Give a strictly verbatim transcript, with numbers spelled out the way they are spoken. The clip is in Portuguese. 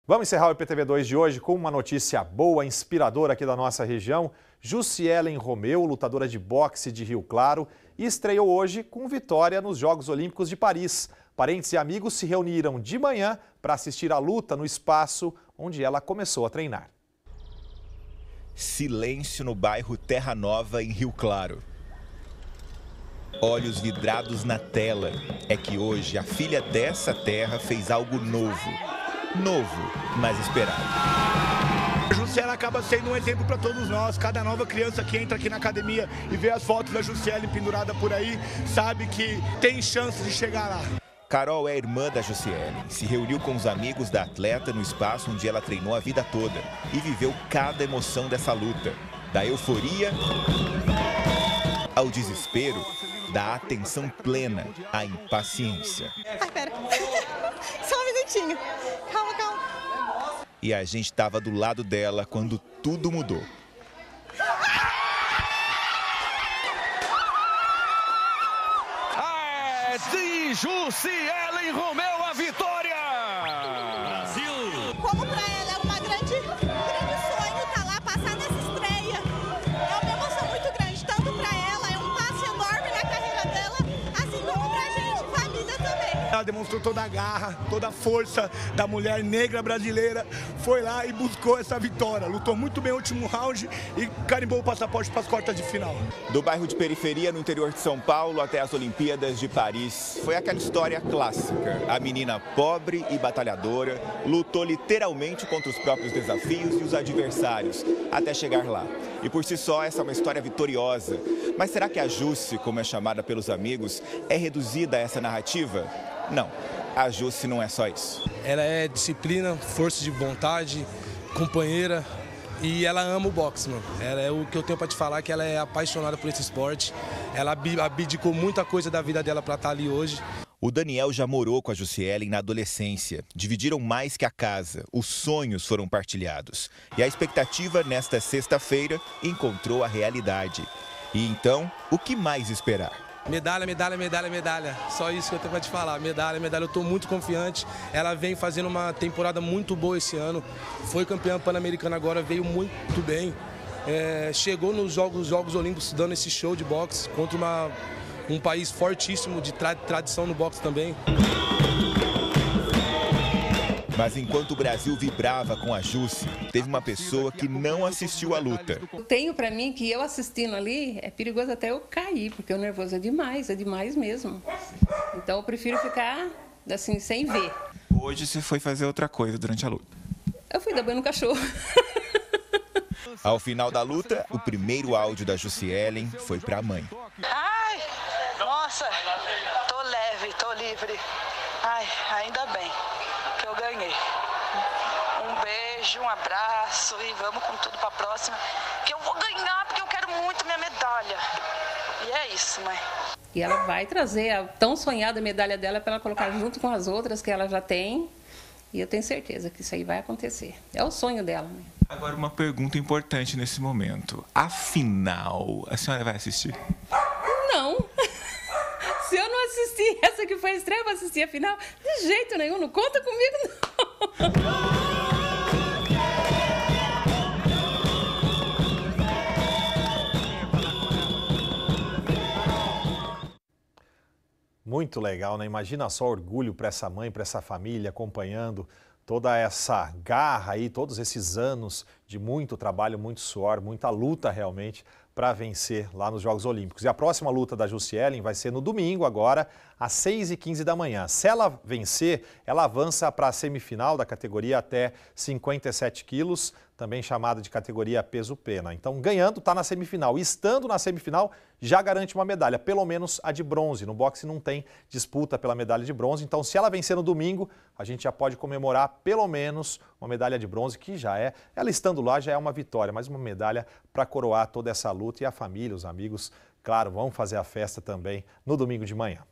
Vamos encerrar o I P T V dois de hoje com uma notícia boa, inspiradora aqui da nossa região. Jussielen Romeu, lutadora de boxe de Rio Claro, estreou hoje com vitória nos Jogos Olímpicos de Paris. Parentes e amigos se reuniram de manhã para assistir à luta no espaço onde ela começou a treinar. Silêncio no bairro Terra Nova, em Rio Claro. Olhos vidrados na tela. É que hoje a filha dessa terra fez algo novo. Novo, mas esperado. A Jussielen acaba sendo um exemplo para todos nós. Cada nova criança que entra aqui na academia e vê as fotos da Jussielen pendurada por aí, sabe que tem chance de chegar lá. Carol é irmã da Jussielen. Se reuniu com os amigos da atleta no espaço onde ela treinou a vida toda e viveu cada emoção dessa luta. Da euforia ao desespero, da atenção plena à impaciência. Ai, pera. Só um minutinho. Calma, calma. E a gente estava do lado dela quando tudo mudou. É de Jussielen Romeu a vitória! Brasil! Como para ela é uma grande, grande sonho estar lá, passar nessa estreia. É uma emoção muito grande, tanto para ela, é um passo enorme na carreira dela, assim como para a gente, família também. Ela demonstrou toda a garra, toda a força da mulher negra brasileira, foi lá e buscou essa vitória. Lutou muito bem o último round e carimbou o passaporte para as quartas de final. Do bairro de periferia no interior de São Paulo até as Olimpíadas de Paris, foi aquela história clássica. A menina pobre e batalhadora lutou literalmente contra os próprios desafios e os adversários, até chegar lá. E por si só, essa é uma história vitoriosa. Mas será que a Jussi, como é chamada pelos amigos, é reduzida a essa narrativa? Não, a Jussi não é só isso. Ela é disciplina, força de vontade, companheira e ela ama o boxe, mano. Ela é o que eu tenho para te falar, que ela é apaixonada por esse esporte. Ela abdicou muita coisa da vida dela para estar ali hoje. O Daniel já morou com a Jussielen na adolescência. Dividiram mais que a casa. Os sonhos foram partilhados. E a expectativa nesta sexta-feira encontrou a realidade. E então, o que mais esperar? Medalha, medalha, medalha, medalha. Só isso que eu tenho para te falar. Medalha, medalha. Eu estou muito confiante. Ela vem fazendo uma temporada muito boa esse ano. Foi campeã pan-americana agora, veio muito bem. É, chegou nos Jogos, Jogos Olímpicos dando esse show de boxe contra uma, um país fortíssimo de tra tradição no boxe também. Mas enquanto o Brasil vibrava com a Jussi, teve uma pessoa que não assistiu à luta. Tenho para mim que eu assistindo ali, é perigoso até eu cair, porque o nervoso é demais, é demais mesmo. Então eu prefiro ficar assim, sem ver. Hoje você foi fazer outra coisa durante a luta. Eu fui dar banho no cachorro. Ao final da luta, o primeiro áudio da Jussielen foi para a mãe. Ai, nossa, tô leve, tô livre. Ai, ainda bem que eu ganhei. Um beijo, um abraço e vamos com tudo para a próxima. Que eu vou ganhar porque eu quero muito minha medalha. E é isso, mãe. E ela vai trazer a tão sonhada medalha dela para ela colocar junto com as outras que ela já tem. E eu tenho certeza que isso aí vai acontecer. É o sonho dela, né? Agora uma pergunta importante nesse momento. Afinal, a senhora vai assistir? Não. Se eu não assistir essa que foi a estreia, eu vou assistir a final. De jeito nenhum, não conta comigo, não. Muito legal, né? Imagina só orgulho para essa mãe, para essa família, acompanhando toda essa garra aí, todos esses anos de muito trabalho, muito suor, muita luta realmente para vencer lá nos Jogos Olímpicos. E a próxima luta da Jussielen vai ser no domingo agora, às seis e quinze da manhã. Se ela vencer, ela avança para a semifinal da categoria até cinquenta e sete quilos, também chamada de categoria peso-pena. Então, ganhando, está na semifinal. E estando na semifinal, já garante uma medalha, pelo menos a de bronze. No boxe não tem disputa pela medalha de bronze. Então, se ela vencer no domingo, a gente já pode comemorar pelo menos uma medalha de bronze, que já é, ela estando lá já é uma vitória, mas uma medalha para coroar toda essa luta. E a família, os amigos, claro, vão fazer a festa também no domingo de manhã.